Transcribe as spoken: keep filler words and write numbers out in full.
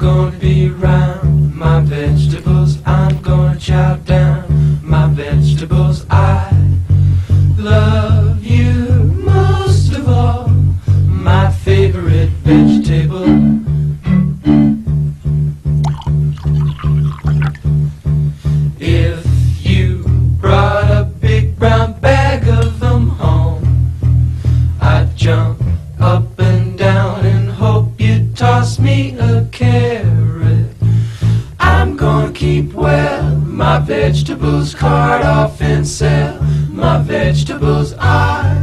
gonna be round my vegetables. I'm gonna chow down my vegetables. I love you most of all, my favorite vegetable. If you brought a big brown bag of them home, I'd jump up and down and hope you'd toss me a carrot. I'm gonna keep well my vegetables, cart off and sell my vegetables. I